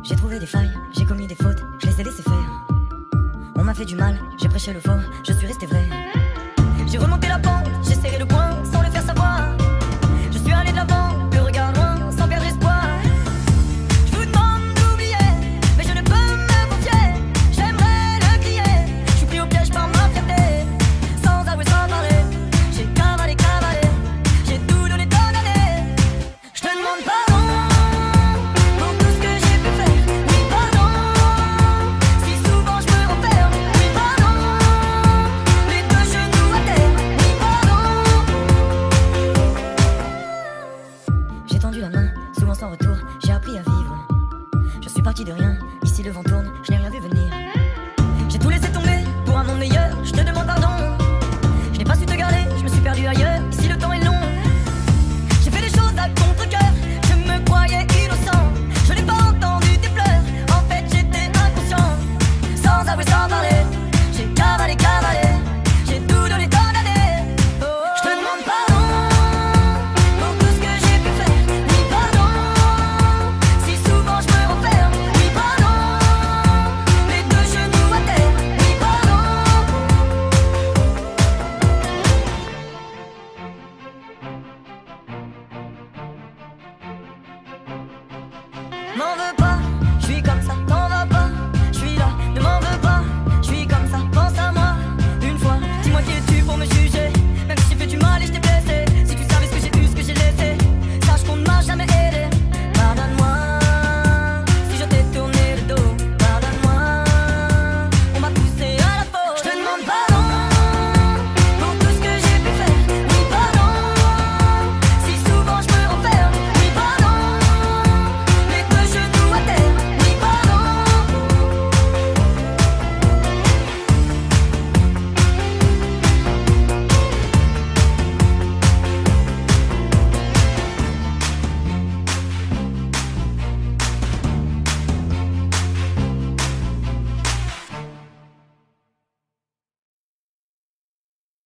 J'ai trouvé des failles, j'ai commis des fautes, je les ai laissées faire. On m'a fait du mal, j'ai prêché le faux, je suis resté vrai. J'ai remonté la pente, j'ai serré le poing sans le faire savoir. Je suis allé de l'avant, le regard loin, sans perdre espoir. Je vous demande d'oublier, mais je ne peux me confier. J'aimerais le crier, je suis pris au piège par ma fierté. Sans avouer, sans parler, j'ai cavalé, cavalé, j'ai tout donné, donné. Je te demande pardon pour tout ce que j'ai pu faire. Oui, pardon, si souvent je me renferme. Oui, pardon, les deux genoux à terre. Oui, pardon. J'ai tendu la main, souvent sans retour, j'ai appris à vivre. Je suis parti de rien, ici le vent tourne, je n'ai rien vu venir. J'ai tout laissé tomber pour un monde meilleur.